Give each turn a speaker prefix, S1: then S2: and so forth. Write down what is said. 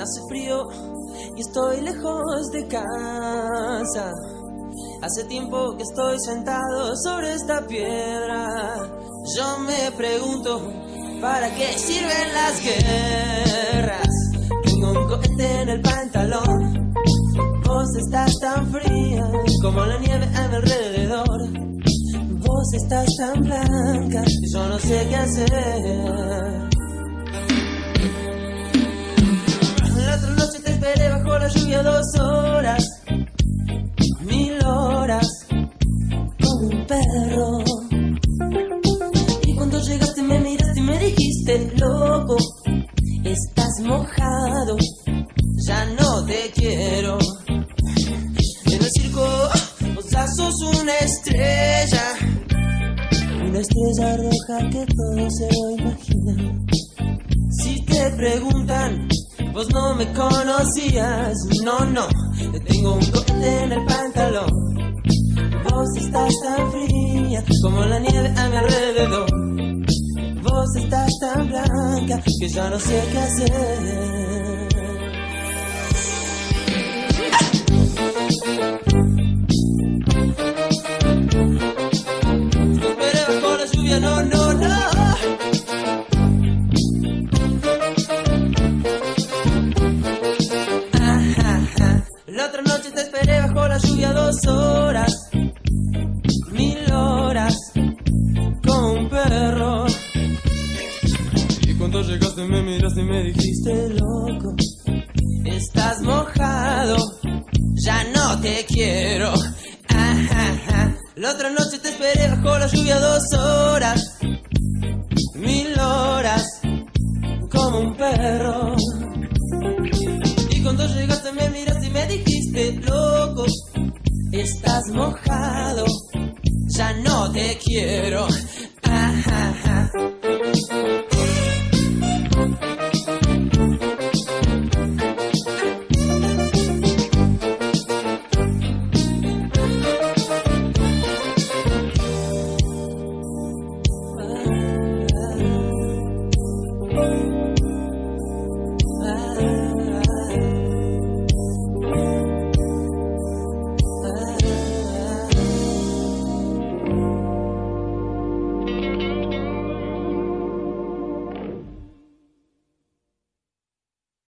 S1: Hace frío y estoy lejos de casa. Hace tiempo que estoy sentado sobre esta piedra. Yo me pregunto, ¿para qué sirven las guerras? Tengo un cohete en el pantalón. Vos estás tan fría como la nieve a mi alrededor. Vos estás tan blanca y yo no sé qué hacer. La otra noche te esperé bajo la lluvia 2 horas, 1000 horas, como un perro. Y cuando llegaste me miraste y me dijiste, loco, estás mojado, ya no te quiero. En el circo vos ya sos una estrella roja que todo se lo imagina. Si te preguntan, vos no me conocías, no, te tengo un cohete en el pantalón. Vos estás tan fría como la nieve a mi alrededor. Vos estás tan blanca que ya no sé qué hacer. Esperé bajo la lluvia, no. La otra noche te esperé bajo la lluvia 2 horas, 1000 horas, como un perro. Y cuando llegaste me miraste y me dijiste, loco, estás mojado, ya no te quiero. La otra noche te esperé bajo la lluvia 2 horas, 1000 horas, como un perro. Y cuando llegaste me miraste y me dijiste, loco, estás mojado, ya no te quiero.